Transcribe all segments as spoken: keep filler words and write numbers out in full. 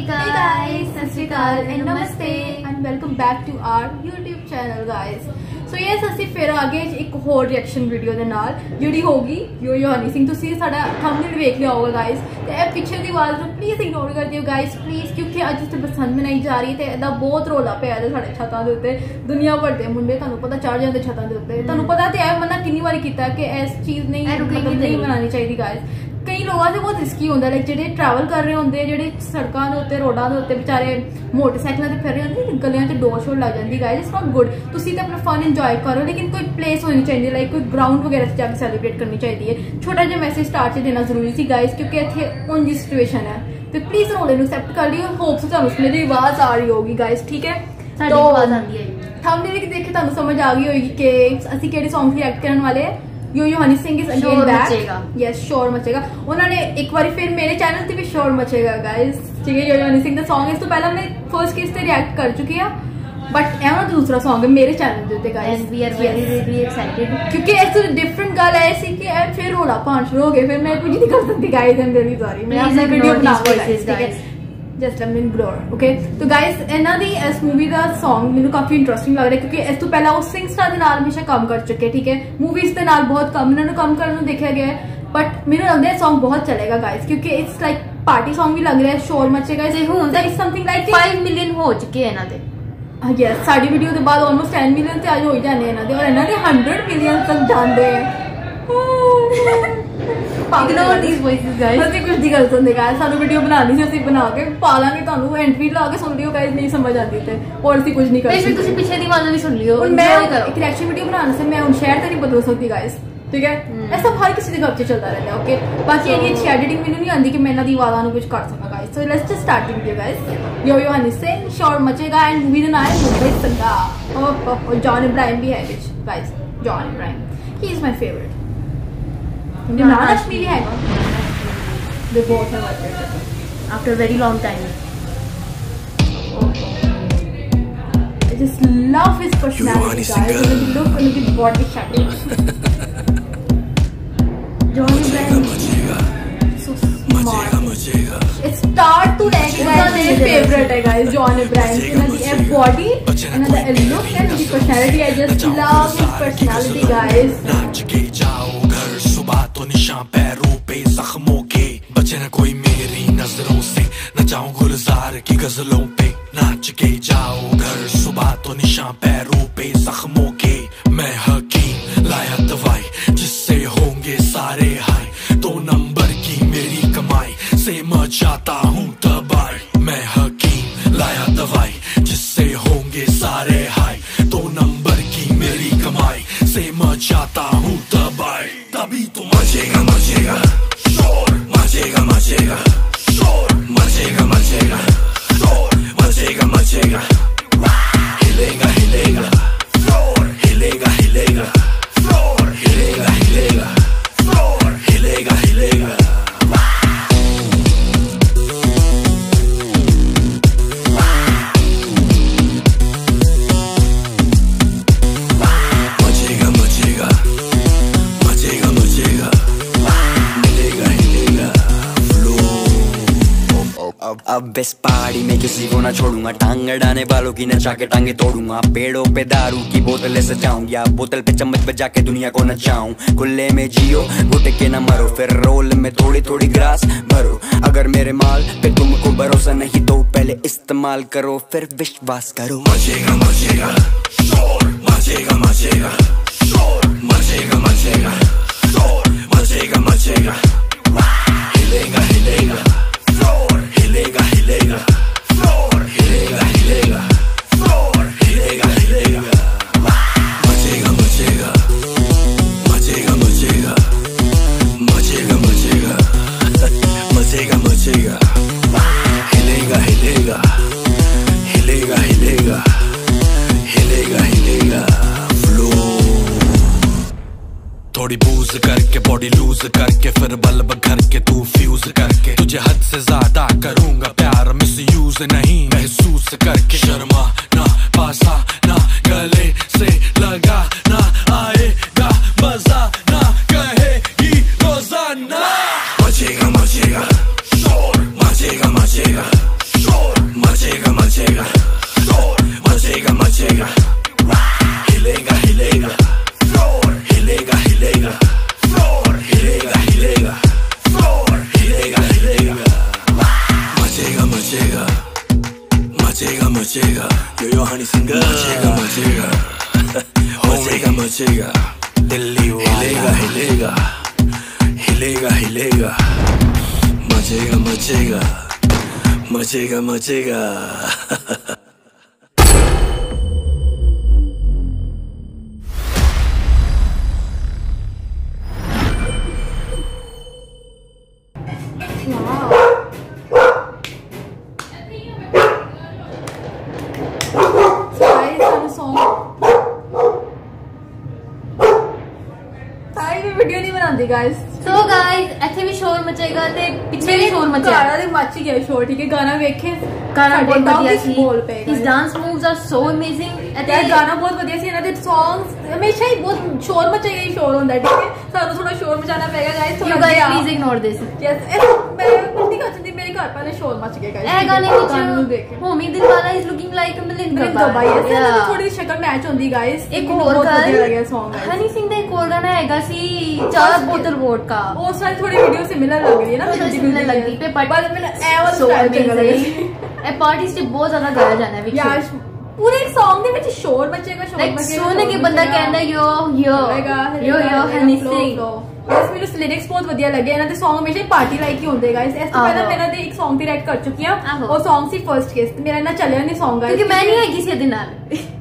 Hey guys, सत श्री अकाल and नमस्ते and welcome back to our YouTube channel guys. So yes, ਅਸੀਂ ਫਿਰ ਆ ਗਏ ਇੱਕ ਹੋਰ ਰਿਐਕਸ਼ਨ ਵੀਡੀਓ ਦੇ ਨਾਲ ਜਿਹੜੀ ਹੋਗੀ ਯੋ ਯੋ ਹਨੀ ਸਿੰਘ। ਤੁਸੀਂ ਸਾਡਾ ਥੰਬਨੇਲ ਵੇਖ ਲਿਆ ਹੋਗਾ ਗਾਇਸ, ਤੇ ਇਹ ਪਿੱਛੇ ਦੀ ਆਵਾਜ਼ ਨੂੰ ਪਲੀਜ਼ ਇਗਨੋਰ ਕਰ ਦਿਓ ਗਾਇਸ ਪਲੀਜ਼, ਕਿਉਂਕਿ ਅੱਜ ਇੱਥੇ ਬਸੰਤ ਮਨਾਈ ਜਾ ਰਹੀ ਤੇ ਇਹਦਾ ਬਹੁਤ ਰੌਲਾ ਪਿਆ ਹੈ ਸਾਡੇ ਛੱਤਾਂ ਦੇ ਉੱਤੇ। ਦੁਨੀਆ ਭਰ ਦੇ ਮੁੰਡੇ ਤੁਹਾਨੂੰ ਪਤਾ ਚੜ ਜਾਂਦੇ ਛੱਤਾਂ ਦੇ ਉੱਤੇ। ਤੁਹਾਨੂੰ ਪਤਾ ਤੇ ਹੈ ਮਨਾ ਕਿੰਨੀ ਵਾਰੀ ਕੀਤਾ ਕਿ ਇਸ ਚੀਜ਼ ਨਹੀਂ ਨਹੀਂ ਮਨਾਉਣੀ ਚਾਹੀਦੀ ਗਾਇਸ। कई लोगों से बहुत रिस्की होता है, लाइक जो ट्रैवल कर रहे होंगे जो सड़कों के उत्ते रोडों के उत्ते बेचारे मोटरसाइकिलों से फिर रहे होंगे, गलियों से डोर शोर लग जाती गाइस। It's not good. तुसी तो अपना फन इंजॉय करो, लेकिन कोई प्लेस होनी चाहिए, लाइक कोई ग्राउंड वगैरह से जाकर सेलिब्रेट करनी चाहिए। छोटा जिहा मैसेज स्टार्ट से देना जरूरी सी गाइस, क्योंकि इत्थे उंज दी सिचुएशन है। तो प्लीज रोले नूं एक्सेप्ट कर लियो। होप्स तुहानूं मेरी आवाज आ रही होगी गाइस, ठीक है? तो आवाज आंदी है थंबनेल देख के तुहानूं समझ आ गई होगी कि असीं किहड़े सॉन्ग रिएक्ट करन वाले हैं। Yo yo Honey Singh is again back. Yes, Shor Machega. उन्होंने एक बार फिर मेरे चैनल पे भी शोर मचेगा गाइस, ठीक है? यो यो हनी सिंह का सॉन्ग इस तो पहले हमने फर्स्ट किस से रिएक्ट कर चुकी है, बट एवं तो दूसरा सॉन्ग है मेरे चैनल पे होते guys. We are very very excited, क्योंकि ऐसे डिफरेंट गल है ऐसी कि ए फिर रोला पांच शुरू हो गए, फिर मैं कुछ नहीं कर सकती guys. I am very sorry, मैं अपना वीडियो बना रही हूं just let me ignore, okay? तो गाइस इन्हां दी इस मूवी दा सॉन्ग मैनूं काफी इंटरेस्टिंग लग रहा है, क्योंकि इस तो पहला वो सिंगस्टार दे नाल हमेशा काम कर चुके, ठीक है? मूवीज दे नाल बहुत कम इन्हां नूं काम करन नूं देखा गया है, बट मेनूं लगदा है सॉन्ग बहुत चलेगा गाइस, क्योंकि इट्स लाइक पार्टी सॉन्ग भी लग रहा है। Shor Machega is something like five million हो चुके हैं इन्हां दे। यस, साडी वीडियो के बाद ऑलमोस्ट टेन मिलियन ते आज हो ही जाने इन्हां दे, और इन्हां दे हंड्रेड मिलियन तक जांदे हैं। इग्नोर दीस वॉइसेस गाइस, ਅਸੀਂ ਕੁਝ ਦੀ ਗਲਤ ਹੁੰਦੀ ਗਾਇਸ। ਸਾਨੂੰ ਵੀਡੀਓ ਬਣਾਉਣੀ ਸੀ, ਅਸੀਂ ਬਣਾ ਕੇ ਪਾ ਲਾਂਗੇ, ਤੁਹਾਨੂੰ ਐਂਟਰੀ ਲਾ ਕੇ ਸੁਣ ਲਿਓ ਗਾਇਸ। ਨਹੀਂ ਸਮਝ ਆਉਂਦੀ ਤੇ ਹੋਰ ਅਸੀਂ ਕੁਝ ਨਹੀਂ ਕਰਦੇ। ਤੁਸੀਂ ਪਿੱਛੇ ਦੀ ਆਵਾਜ਼ ਵੀ ਸੁਣ ਲਿਓ। ਮੈਂ ਇੱਕ ਰਿਐਕਸ਼ਨ ਵੀਡੀਓ ਬਣਾਉਣ ਸੇ ਮੈਂ ਹੁਣ ਸ਼ੇਅਰ ਤੇ ਨਹੀਂ ਬਦਲ ਸਕਦੀ ਗਾਇਸ, ਠੀਕ ਹੈ? ਇਹ ਸਭ ਹਰ ਕਿਸੇ ਦੇ ਘਰ 'ਚ ਚੱਲਦਾ ਰਹਿੰਦਾ, ਓਕੇ? ਬਾਕੀ ਇਹਦੀ ਅੱਛੀ ਐਡੀਟਿੰਗ ਮੈਨੂੰ ਨਹੀਂ ਆਉਂਦੀ ਕਿ ਮੈਂ ਇਹਨਾਂ ਦੀ ਆਵਾਜ਼ਾਂ ਨੂੰ ਕੁਝ ਕਰ ਸਕਾਂ guys. So let's just start ਦੀ video guys. Yo yo Honey Singh, Shor Machega and movie ਦਾ ਨਾਮ ਹੈ ਮੁੰਬਈ ਸੰਗਾ। ਓਹ ਜੌਨ ਇਬਰਾਹਿਮ ਵੀ ਹੈ ਵਿੱਚ guys. John Abraham, he is my favourite. भी है they both have worked after a very long time. I just love his personality guys, and the look and the body shaping. Johnny Brand so smart. It start to like guys मेरे favorite है guys Johnny Brand की ना the body and the look and the personality. I just love his personality guys. नाच के जाओ घर सुबह तो निशान पैरों पे जख्मों के, बचे न कोई मेरी नजरों से, न जाऊं गुलजार की गजलों पे। नाच के जाओ घर सुबह तो निशान पैरों पे जख्मों के, मैं हकीम लाया दवाई जिससे होंगे सारे हाय। दो नंबर की मेरी कमाई से मचाता हूँ तबाही। मैं हकीम लाया दवाई जिससे होंगे सारे हाय। दो नंबर की मेरी कमाई से मचाता हूँ तबाही। तभी तो मचेगा मचेगा शोर, मचेगा मचेगा शोर, मचेगा मचेगा शोर, मचेगा मचेगा हिलेगा हिलेगा शोर, हिलेगा हिलेगा शोर, हिलेगा हिलेगा शोर, हिलेगा हिलेगा। अब इस पहाड़ी में किसी को ना छोड़ूंगा, टांग अड़ाने वालों की नचा के टांगे तोड़ूंगा। पेड़ों पे दारू की बोतलें सजाऊं, या बोतल पे चम्मच बजा के दुनिया को नचाऊं। खुले में जियो घुट के न मरो, फिर रोल में थोड़ी थोड़ी ग्रास भरो। अगर मेरे माल पे तुमको भरोसा नहीं तो पहले इस्तेमाल करो, फिर विश्वास करो। मचेगा मचेगा शोर, मचेगा मचेगा शोर, मचेगा मचेगा शोर, मचेगा मचेगा हिलेगा हिलेगा शोर, हिलेगा हिलेगा शोर, हिलेगा हिलेगा शोर, हिलेगा हिलेगा। मचेगा मचेगा मचेगा मचेगा मचेगा मचेगा मचेगा मचेगा हिलेगा हिलेगा हिलेगा हिलेगा हिलेगा हिलेगा फ्लो। थोड़ी बूज करके बॉडी लूज करके फिर बल्ब घर के तू फ्यूज करके, तुझे हद से ज्यादा करूंगा प्यार, मिस यूज नहीं महसूस करके। शर्मा ना पासा ना गले से लगा ना, आएगा मजा ना कहेगी रोजाना। मचेगा मचेगा शोर, मचेगा मचेगा शोर, मचेगा मचेगा मचेगा यो यो हनी सिंह मचेगा मचेगा मचेगा मचेगा दिल्ली हिलेगा हिलेगा हिलेगा हिलेगा मचेगा मचेगा मचेगा मचेगा वीडियो नहीं बनाती गाइस। सो गाइस ਇੱਥੇ ਵੀ ਸ਼ੋਰ ਮਚੇਗਾ ਤੇ ਪਿੱਛੇ ਵੀ ਸ਼ੋਰ ਮਚੇਗਾ। गाना ਤੇ ਮੱਚ ਹੀ ਗਿਆ ਸ਼ੋਰ, ਠੀਕ ਹੈ। ਗਾਣਾ ਵੇਖੇ, ਗਾਣਾ ਬਹੁਤ ਵਧੀਆ ਸੀ। ਬੋਲ ਪਏਗਾ। His dance moves are so amazing। ਇਹ ਗਾਣਾ ਬਹੁਤ ਵਧੀਆ ਸੀ। ਇਹਨਾਂ ਦੇ ਸੌਂਗਸ ਹਮੇਸ਼ਾ ਹੀ ਬਹੁਤ ਸ਼ੋਰ ਮਚੇਗਾ ਹੀ ਸ਼ੋਰ ਹੁੰਦਾ, ਠੀਕ ਹੈ। ਸਾਨੂੰ ਥੋੜਾ ਸ਼ੋਰ ਮਚਾਉਣਾ ਪਏਗਾ ਗਾਇਸ। ਥੋੜਾ guys please ignore this. Yes ਇਹ ਮੈਂ ਕੁਝ ਨਹੀਂ ਕਰਦੀ, ਮੇਰੇ ਘਰ ਪਹਿਲੇ ਸ਼ੋਰ ਮਚ ਗਿਆ ਗਾਇਸ। ਇਹ ਗਾਣੇ ਵਿੱਚ Homi Dilwala is looking like a Milinder ਬਾਈ। ਯੈਸ ਥੋੜੀ ਸ਼ਕਲ ਮੈਚ ਹੁੰਦੀ ਗਾਇਸ। ਇੱਕ ਹੋਰ ਵਧੀਆ ਲੱਗਿਆ ਸੌਂਗ ਹਨੀ ਸਿੰਘ ਦਾ ਇੱਕ ਹੋਰ ਗਾਣਾ ਹੈਗਾ ਸੀ ਚਾਰ ਬੋਤਲ ਵੋਡਕਾ। ਉਹ ਸਾਰੀ ਥੋੜੀ ਵੀਡੀਓ ਸਿਮਿਲਰ ਲੱਗ ਰਹੀ ਹੈ ਨਾ, ਸਿਮਿਲਰ ਲੱਗਦੀ ਤੇ ਪਰ ਮੈਨੂੰ ਇਹ ਵਾਲਾ ਸਟਾਈਲ ਚੰਗਾ ਲੱਗਦਾ। ਇਹ ਪਾਰਟੀਜ਼ ਤੇ ਬਹੁਤ ਜ਼ਿਆਦਾ ਗਾਇਆ ਜਾਣਾ ਵਿੱਚ ਯਾਰ ਪੂਰੇ ਸੌਂਗ ਦੇ ਵਿੱਚ ਸ਼ੋਰ ਮਚੇਗਾ ਸ਼ੋਰ ਮਚੇਗਾ। ਸੁਣ ਕੇ ਬੰਦਾ ਕਹਿੰਦਾ ਯੋ yo yo yo Honey Singh. Yes ਮੈਨੂੰ ਲਿਰਿਕਸ ਬਹੁਤ ਵਧੀਆ ਲੱਗੇ। ਇਹਨਾਂ ਦੇ ਸੌਂਗ ਹਮੇਸ਼ਾ ਪਾਰਟੀ ਲਾਈਕ ਹੀ ਹੁੰਦੇ ਗਾਇਸ। ਇਸ ਤੋਂ ਪਹਿਲਾਂ ਮੇਰਾ ਦੇ ਇੱਕ ਸੌਂਗ ਤੇ ਰਾਈਟ ਕਰ ਚੁੱਕੀ ਆ, ਉਹ ਸੌਂਗ ਸੀ ਫਰਸਟ ਕਿਸ। ਮੇਰਾ ਇਹਨਾਂ ਚੱਲਿਆ ਨਹੀਂ ਸੌਂਗ ਗਾਇਸ ਕਿਉਂਕਿ ਮੈਂ ਨਹੀਂ ਹੈਗੀ ਸੀ ਇਹਦੇ ਨਾਲ।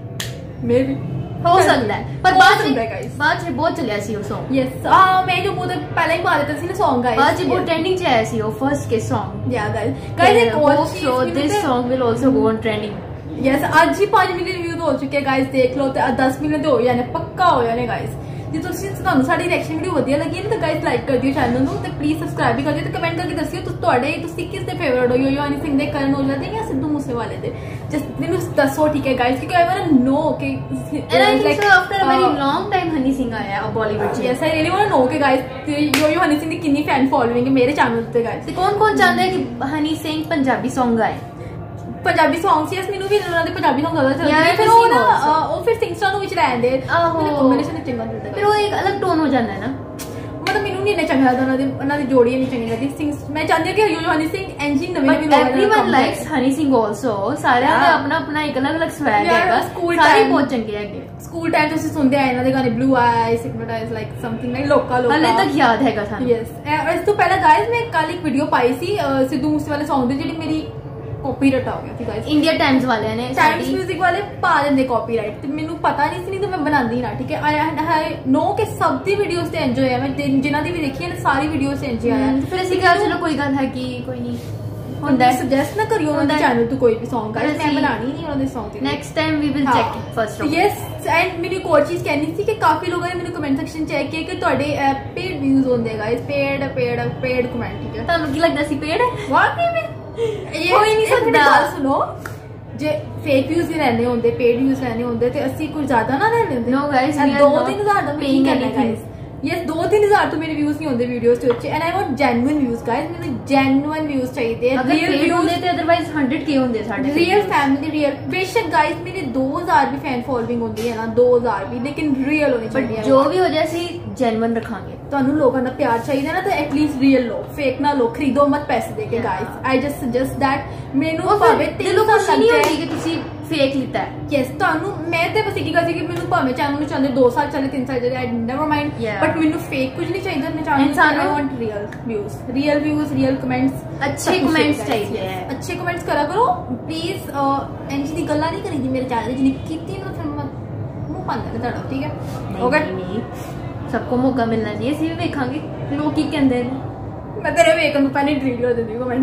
ਮੇ ਵੀ ਹੋ ਸਕਦਾ ਹੈ ਪਰ ਬਾਅਦ ਚ ਬਾਅਦ ਚ ਬਹੁਤ ਚੱਲਿਆ ਸੀ ਉਹ ਸੌਂਗ। ਯੈਸ ਆ ਮੈਂ ਜੋ ਬਹੁਤ ਪਹਿਲਾਂ ਹੀ ਪਾ ਦਿੱਤਾ ਸੀ ਨਾ ਸੌਂਗ ਗਾਇਸ। ਬਾਅਦ ਚ ਬਹੁਤ ਟ੍ਰੈਂਡਿੰਗ ਚ ਆਇਆ ਸੀ ਉਹ ਫਰਸਟ ਕਿਸ ਸੌਂਗ। ਯਾ ਗਾਇਸ ਗਾਇਸ ਇੱਕ ਹੋਰ so this song will also go on trending. Yes ਅੱਜ ਹੀ ਪੰਜ ਮਿਲੀਅਨ ਵਿਊਜ਼ ਹੋ ਚੁੱਕੇ ਗਾਇਸ, ਦੇਖ ਲਓ ਤੇ ਦਸ ਮਿਲੀਅਨ ਤੇ ਹੋ ਜਾਣੇ ਪੱਕਾ ਹੋ ਜਾਣੇ ਗਾਇਸ। ਜੇ ਤੁਸੀਂ ਤੁਹਾਨੂੰ ਸਾਡੀ ਰਿਐਕਸ਼ਨ ਵੀਡੀਓ ਵਧੀਆ ਲੱਗੀ ਨਾ ਤਾਂ ਗਾਇਸ ਲਾਈਕ ਕਰ ਦਿਓ ਚੈਨਲ ਨੂੰ ਤੇ ਪਲੀਜ਼ ਸਬਸਕ੍ਰਾਈਬ ਵੀ ਕਰ ਦਿਓ ਤੇ ਕਮੈਂਟ ਕਰਕੇ ਦੱਸਿਓ ਤੁਸੀਂ ਤੁਹਾਡੇ ਤੁਸੀਂ ਕਿਸ ਦੇ ਫੇਵਰਿਟ ਹੋ, ਯੋ ਯੋ ਹਨੀ ਸਿੰਘ ਦੇ, ਕਰਨ ਔਜਲਾ ਦੇ ਜਾਂ ਸਿੱਧੂ ਮੂਸੇਵਾਲੇ ਦੇ। ਜਸਟ ਮੈਨੂੰ ਦੱਸੋ, ਠੀਕ ਹੈ ਗਾਇਸ, ਕਿਉਂਕਿ ਆਈ ਵਾਂਟ ਟੂ ਨੋ ਕਿ like after a very long time Honey Singh ਆਇਆ ਬਾਲੀਵੁੱਡ ਚ। Yes I really want to know ਕਿ guys yo yo Honey Singh ਦੀ ਕਿੰਨੀ ਫੈਨ ਫੋਲੋਇੰਗ ਹੈ ਮੇਰੇ ਚੈਨਲ ਉੱਤੇ ਗਾਇਸ। ਤੇ ਕੌਣ ਕੌਣ ਚਾਹੁੰਦਾ ਹੈ ਕਿ ਹਨੀ ਸਿੰਘ ਪੰਜਾਬੀ ਸੌਂਗ ਗਾਏ? ਪੰਜਾਬੀ ਸੌਂਗ ਸੀ ਮੈਨੂੰ ਵੀ ਉਹਨਾਂ ਦੇ ਪੰਜਾਬੀ ਸੌਂਗ ਜ਼ਿਆਦਾ ਚੱਲਦੇ ਨੇ। ਫਿਰ ਉਹ ਨਾ ਉਹ ਫਿਰ ਸਿੰਗਸਟਰ ਨੂੰ ਵਿੱਚ ਲੈ ਆਂਦੇ। ਆਹੋ ਕੰਬੀਨੇਸ਼ਨ ਚੰਗਾ ਮਿਲਦਾ ਫਿਰ ਉਹ ਇੱਕ ਅਲੱਗ ਟੋਨ ਹੋ ਜਾਂਦਾ ਹੈ ਨਾ। ਮਤਲਬ ਮੈਨੂੰ ਨਹੀਂ ਇੰਨਾ ਚੰਗਾ ਲੱਗਦਾ ਉਹਨਾਂ ਦੀ ਉਹਨਾਂ ਦੀ ਜੋੜੀ ਨਹੀਂ ਚੰਗੀ ਲੱਗਦੀ। ਸਿੰਗ ਮੈਂ ਚਾਹੁੰਦੀ ਹਾਂ ਕਿ ਯੋ ਯੋ ਹਨੀ ਸਿੰਘ ਐਂਜੀ ਨਵੇਂ ਨਵੇਂ ਲੋਕਾਂ ਦਾ everyone likes Honey Singh also. ਸਾਰਿਆਂ ਦਾ ਆਪਣਾ ਆਪਣਾ ਇੱਕ ਅਲੱਗ ਅਲੱਗ ਸਵੈਗ ਹੈਗਾ। ਸਾਰੇ ਬਹੁਤ ਚੰਗੇ ਹੈਗੇ। ਸਕੂਲ ਟਾਈਮ ਤੁਸੀਂ ਸੁਣਦੇ ਆਏ ਇਹਨਾਂ ਦੇ ਗਾਣੇ blue eyes hypnotise like something like ਲੋਕਾ ਲੋਕਾ ਹਲੇ ਤੱਕ ਯਾਦ ਹੈਗਾ ਸਾਨੂੰ। ਯੈਸ ਇਸ ਤੋਂ ਪਹਿਲਾਂ ਗਾਇਸ ਮੈਂ ਕੱਲ ਇੱਕ ਵੀਡੀਓ ਪਾਈ ਸੀ ਸਿੱਧੂ ਮੂਸੇਵਾਲੇ ਸੌਂਗ ਦੀ ਜਿਹੜੀ ਮੇਰੀ ਕਾਪੀਰਾਈਟ ਆ ਗਿਆ ਸੀ ਗਾਇਸ। ਇੰਡੀਆ ਟਾਈਮਸ ਵਾਲਿਆਂ ਨੇ ਟਾਈਮਸ ਮਿਊਜ਼ਿਕ ਵਾਲੇ ਪਾ ਦਿੰਦੇ ਕਾਪੀਰਾਈਟ ਤੇ ਮੈਨੂੰ ਪਤਾ ਨਹੀਂ ਸੀ, ਨਹੀਂ ਤਾਂ ਮੈਂ ਬਣਾਉਂਦੀ ਨਾ, ਠੀਕ ਹੈ। ਆਈ ਨੋ ਕਿ ਸਭ ਦੀ ਵੀਡੀਓਜ਼ ਤੇ ਐਂਜੋਏ ਆਇਆ, ਮੈਂ ਜਿਨ੍ਹਾਂ ਦੀ ਵੀ ਦੇਖੀ ਹੈ ਸਾਰੀ ਵੀਡੀਓਜ਼ ਤੇ ਐਂਜੋਏ ਆਇਆ। ਫਿਰ ਅਸੀਂ ਕਿਹਾ ਚਲੋ ਕੋਈ ਗੱਲ ਹੈ ਕਿ ਕੋਈ ਨਹੀਂ ਹੁੰਦਾ ਸੁਜੈਸਟ ਨਾ ਕਰਿਓ ਉਹਨਾਂ ਦੇ ਚੈਨਲ ਤੋਂ ਕੋਈ ਵੀ ਸੌਂਗ ਗਾਇਸ। ਮੈਂ ਬਣਾਣੀ ਨਹੀਂ ਉਹਨਾਂ ਦੇ ਸੌਂਗ ਤੇ। Next time we will check it first. Yes and ਮੈਨੂੰ ਇੱਕ ਹੋਰ ਚੀਜ਼ ਕਹਿਣੀ ਸੀ ਕਿ ਕਾਫੀ ਲੋਕਾਂ ਨੇ ਮੈਨੂੰ ਕਮੈਂਟ ਸੈਕਸ਼ਨ ਚੈੱਕ ਕੀਤਾ ਕਿ ਤੁਹਾਡੇ ਪੇਡ ਵਿਊਜ਼ ਹੁੰਦੇ guys. Paid paid paid comment, ਠੀਕ ਹੈ। ਤੁਹਾਨੂੰ ਕੀ ਲੱਗਦਾ ਸੀ ਪੇਡ ਵਾਕਈ ਵਿੱਚ ਕੋਈ ਨਹੀਂ ਸਕਦਾ। ਸੁਣੋ ਜੇ ਫੇਕ ਵਿਊਜ਼ ਹੀ ਰਹਿੰਦੇ ਹੁੰਦੇ, ਪੇਡ ਵਿਊਜ਼ ਰਹਿੰਦੇ ਹੁੰਦੇ ਤੇ ਅਸੀਂ ਕੁਝ ਜ਼ਿਆਦਾ ਨਾ ਲੈ ਲੈਂਦੇ। ਨੋ ਗਾਇਸ ਦੋ ਤਿੰਨ ਹਜ਼ਾਰ ਦਾ ਪੇਇੰਗ ਕਰਨਾ ਗਾਇਸ। ਯੈਸ ਦੋ ਤਿੰਨ ਹਜ਼ਾਰ ਤੋਂ ਮੇਰੇ ਵਿਊਜ਼ ਨਹੀਂ ਹੁੰਦੇ ਵੀਡੀਓਜ਼ ਦੇ ਉੱਤੇ and I want genuine views guys. ਮੈਨੂੰ ਜੈਨੂਇਨ ਵਿਊਜ਼ ਚਾਹੀਦੇ ਆ। ਰੀਅਲ ਵਿਊਜ਼ ਹੁੰਦੇ ਤੇ ਅਦਰਵਾਈਜ਼ ਹੰਡਰਡ ਕੇ ਹੁੰਦੇ ਸਾਡੇ। ਰੀਅਲ ਫੈਮਿਲੀ ਰੀਅਲ ਬੇਸ਼ੱਕ ਗਾਇਸ ਮੇਰੇ ਦੋ ਹਜ਼ਾਰ ਵੀ ਫੈਨ ਫੋਲੋਇੰਗ ਹੁੰਦੀ ਹੈ ਨਾ, ਦੋ ਹਜ਼ਾਰ ਵੀ, ਲੇਕਿਨ ਰੀਅਲ ਹੋਣੀ ਚਾਹੀਦੀ ਹੈ। ਜੋ ਵੀ ਹੋ ਜਾਏ ਅਸੀਂ ਜੈਨੂਇਨ ਰੱਖਾਂਗੇ। ਤੁਹਾਨੂੰ ਲੋਕਾਂ ਦਾ ਪਿਆਰ ਚਾਹੀਦਾ ਨਾ ਤਾਂ ਐਟਲੀਸਟ ਰੀਅਲ ਲੋ, ਫੇਕ ਨਾ ਲੋ, ਖਰੀਦੋ ਮਤ ਪੈਸੇ ਦੇ ਕੇ guys. I just suggest that ਮੈਨੂੰ ਭਾਵੇਂ ਦਿਲੋਂ ਖੁਸ਼ੀ ਨਹੀਂ ਹੁੰਦੀ ਕਿ ਤੁਸੀਂ ਫੇਕ ਲਿੱਤਾ ਹੈ। ਯੈਸ ਤੁਹਾਨੂੰ ਮੈਂ ਤੇ ਬਸ ਇੱਕ ਗੱਲ ਸੀ ਕਿ ਮੈਨੂੰ ਭਾਵੇਂ ਚੈਨਲ ਨੂੰ ਚਾਹੁੰਦੇ ਦੋ ਸਾਲ ਚੱਲੇ ਤਿੰਨ ਸਾਲ ਚੱਲੇ ਆਈ ਨੈਵਰ ਮਾਈਂਡ, ਬਟ ਮੈਨੂੰ ਫੇਕ ਕੁਝ ਨਹੀਂ ਚਾਹੀਦਾ। ਮੈਂ ਚਾਹੁੰਦੀ ਹਾਂ I want real views, real views, real comments, ਅੱਛੇ ਕਮੈਂਟਸ ਚਾਹੀਦੇ ਹੈ। ਅੱਛੇ ਕਮੈਂਟਸ ਕਰਾ ਕਰੋ ਪਲੀਜ਼। ਇੰਜ ਦੀ ਗੱਲਾਂ ਨਹੀਂ ਕਰੀਦੀ ਮੇਰੇ ਚੈਨਲ ਜਿਹਨੇ ਕੀਤੀ ਨਾ ਫਿਰ ਮੈਂ ਮੂੰਹ ਪਾਉਂਦਾ ਤੇ ਤੁਹਾਡਾ, ਠੀਕ ਹੈ। ਓਕੇ ਸਭ ਕੋ ਮੌਕਾ ਮਿਲਣਾ ਚਾਹੀਏ, ਅਸੀਂ ਵੀ ਵੇਖਾਂਗੇ ਲੋਕ ਕੀ ਕਹਿੰਦੇ ਨੇ। ਮੈਂ ਤੇਰੇ ਵੇਖਣ ਨੂੰ ਪਹਿਲੇ ਡਿਲੀਟ ਕਰ ਦਿੰਦੀ comment.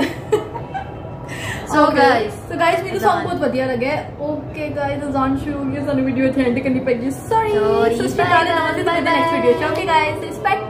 So guys so guys ਮੈਨੂੰ ਸੌਂਗ ਬਹੁਤ ਵਧੀਆ ਲੱਗਿਆ। ਓਕੇ ਗਾਇਸ ਅਜ਼ਾਨ ਸ਼ੁਰੂ ਹੋ ਗਈ, ਸਾਨੂੰ ਵੀਡੀਓ ਇੱਥੇ ਐਂਡ ਕਰਨੀ ਪੈਗੀ। ਸੌਰੀ ਸੋ ਸਟਾਰਟ ਨਵਾਂ ਤੇ ਨੈਕਸਟ ਵੀਡੀਓ ਚ। Okay guys respect.